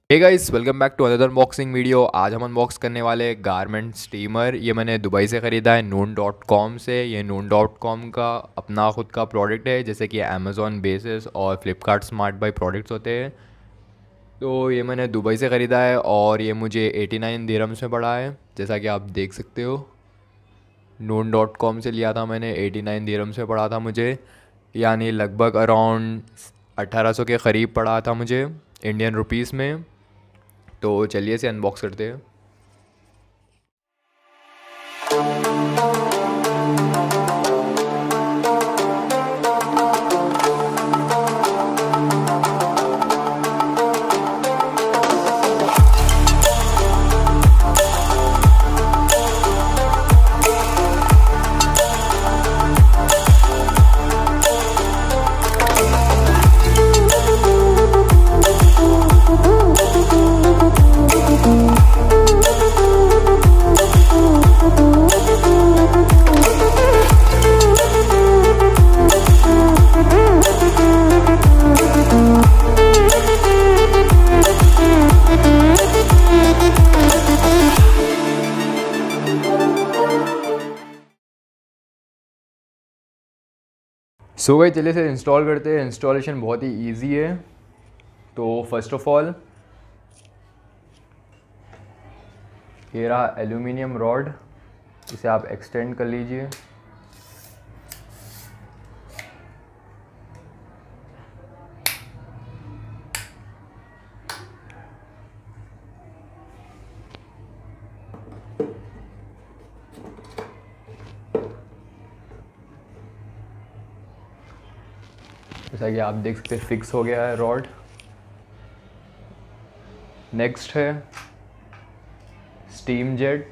Hey guys, welcome back to another unboxing video. आज हम unbox करने वाले गारमेंट स्टीमर। ये मैंने दुबई से ख़रीदा है noon.com से। ये noon.com का अपना ख़ुद का प्रोडक्ट है, जैसे कि अमेज़ॉन बेसिस और फ्लिपकार्ट स्मार्ट बाई प्रोडक्ट्स होते हैं। तो ये मैंने दुबई से ख़रीदा है और ये मुझे 89 दिरहम्स में पड़ा है, जैसा कि आप देख सकते हो। noon.com से लिया था मैंने, 89 दिरहम्स में पड़ा था मुझे, यानी लगभग अराउंड 1800 के क़रीब पड़ा था मुझे इंडियन रुपीस में। तो चलिए इसे अनबॉक्स करते हैं। सो गई, चलिए इसे इंस्टॉल करते हैं। इंस्टॉलेशन बहुत ही इजी है। तो फर्स्ट ऑफ ऑल ये रहा एल्यूमिनियम रॉड, इसे आप एक्सटेंड कर लीजिए। जैसा कि आप देख सकते हैं फिक्स हो गया है रॉड। नेक्स्ट है स्टीम जेट।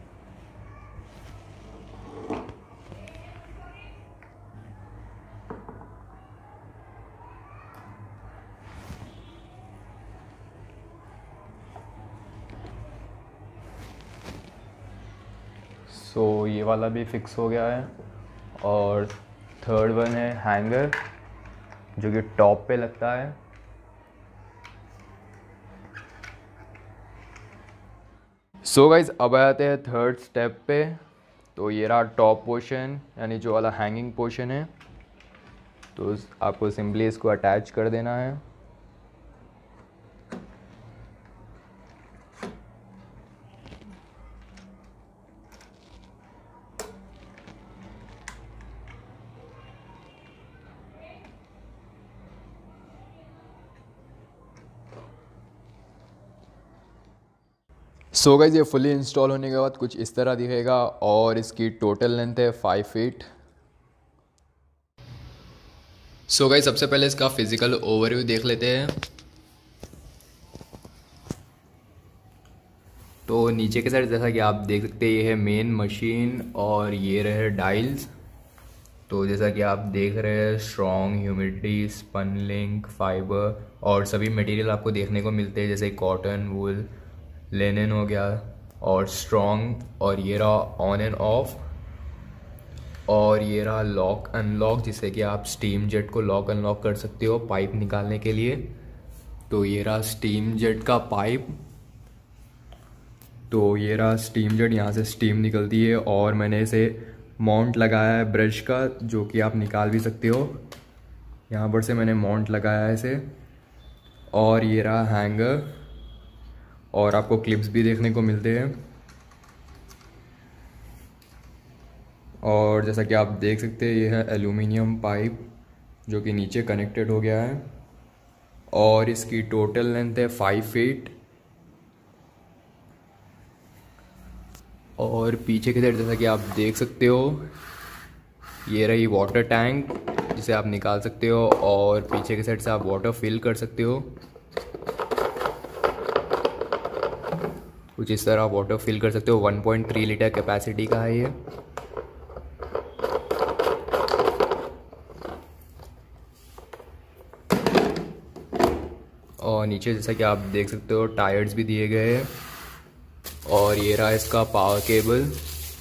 सो ये वाला भी फिक्स हो गया है। और थर्ड वन है हैंगर, जो कि टॉप पे लगता है। सो गाइज, अब आते हैं थर्ड स्टेप पे। तो ये रहा टॉप पोर्शन, यानी जो वाला हैंगिंग पोर्शन है। तो आपको सिंपली इसको अटैच कर देना है। सो गाइस, ये फुली इंस्टॉल होने के बाद कुछ इस तरह दिखेगा और इसकी टोटल लेंथ है 5 फीट। सो गाइस, सबसे पहले इसका फिजिकल ओवरव्यू देख लेते हैं। तो नीचे के साइड जैसा कि आप देख सकते हैं, ये है मेन मशीन और ये रहे डायल्स। तो जैसा कि आप देख रहे हैं, strong, humidity, spun link, fibre और सभी मटेरियल आपको देखने को मिलते हैं, जैसे कॉटन, वूल, लिनन हो गया और स्ट्रॉन्ग। और ये रहा ऑन एंड ऑफ। और ये रहा लॉक अनलॉक, जिससे कि आप स्टीम जेट को लॉक अनलॉक कर सकते हो पाइप निकालने के लिए। तो ये रहा स्टीम जेट का पाइप। तो ये रहा स्टीम जेट, यहाँ से स्टीम निकलती है और मैंने इसे माउंट लगाया है ब्रश का, जो कि आप निकाल भी सकते हो। यहाँ पर से मैंने माउंट लगाया है इसे। और ये रहा हैंगर, और आपको क्लिप्स भी देखने को मिलते हैं। और जैसा कि आप देख सकते हैं, ये है एल्यूमिनियम पाइप, जो कि नीचे कनेक्टेड हो गया है। और इसकी टोटल लेंथ है 5 फीट। और पीछे की साइड जैसा कि आप देख सकते हो, ये रही वाटर टैंक, जिसे आप निकाल सकते हो और पीछे की साइड से आप वाटर फिल कर सकते हो। कुछ इस तरह वाटर फिल कर सकते हो। 1.3 लीटर कैपेसिटी का है ये। और नीचे जैसा कि आप देख सकते हो टायर्स भी दिए गए हैं। और ये रहा इसका पावर केबल।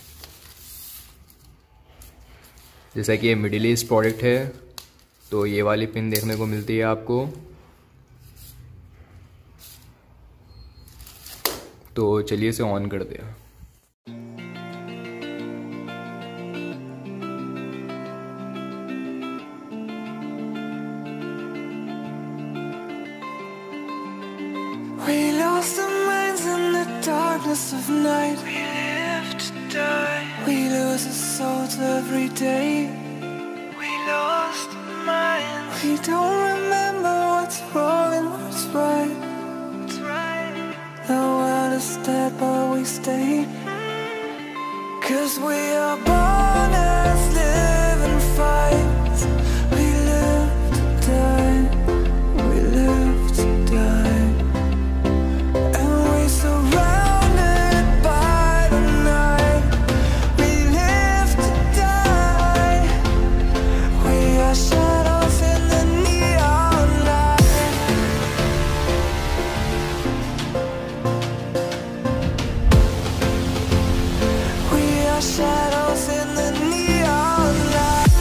जैसा कि ये मिडिल ईस्ट प्रोडक्ट है तो ये वाली पिन देखने को मिलती है आपको। तो चलिए इसे ऑन करते हैं। We lost our minds in the darkness of night. We live to die. We lose our souls every day. We lost our minds. We don't remember what's wrong and what's right. What's right. The world is dead but we stay. 'Cause we are born as living fights. We live to die. We live to die. Surrounded by the night, we live to die. We are shadows in the neon light. We are shadows in the neon light.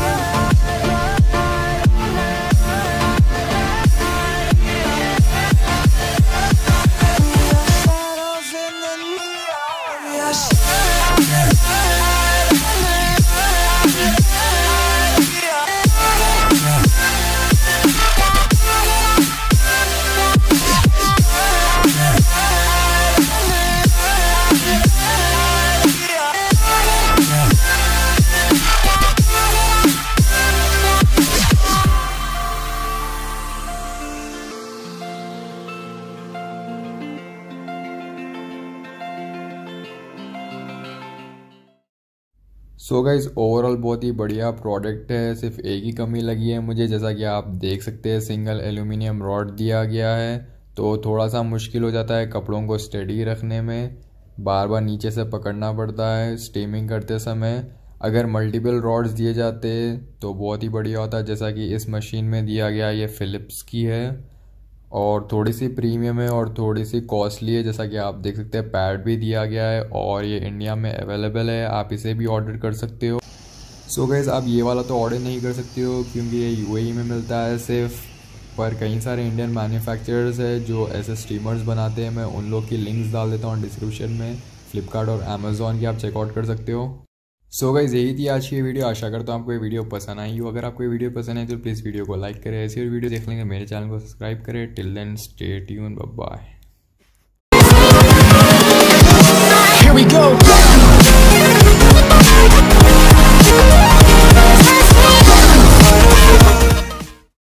So guys overall बहुत ही बढ़िया product है। सिर्फ एक ही कमी लगी है मुझे, जैसा कि आप देख सकते हैं सिंगल एल्यूमिनियम रॉड दिया गया है, तो थोड़ा सा मुश्किल हो जाता है कपड़ों को स्टेडी रखने में, बार बार नीचे से पकड़ना पड़ता है स्टीमिंग करते समय। अगर मल्टीपल रॉड्स दिए जाते तो बहुत ही बढ़िया होता, जैसा कि इस मशीन में दिया गया ये फ़िलिप्स की है और थोड़ी सी प्रीमियम है और थोड़ी सी कॉस्टली है। जैसा कि आप देख सकते हैं पैड भी दिया गया है और ये इंडिया में अवेलेबल है, आप इसे भी ऑर्डर कर सकते हो। सो गाइज़ आप ये वाला तो ऑर्डर नहीं कर सकते हो क्योंकि ये यूएई में मिलता है सिर्फ, पर कई सारे इंडियन मैन्युफैक्चरर्स है जो ऐसे स्टीमर्स बनाते हैं। मैं उन लोग की लिंक्स डाल देता हूँ डिस्क्रिप्शन में, फ्लिपकार्ट और अमेज़ॉन की, आप चेकआउट कर सकते हो। सो गाइज़ यही थी आज की वीडियो। आशा करता हूँ आपको ये वीडियो पसंद आई हो। अगर आपको ये वीडियो पसंद है तो प्लीज़ वीडियो को लाइक करें, ऐसी और वीडियो देखने के मेरे चैनल को सब्सक्राइब करें। Till then stay tuned, bye bye. Here we go.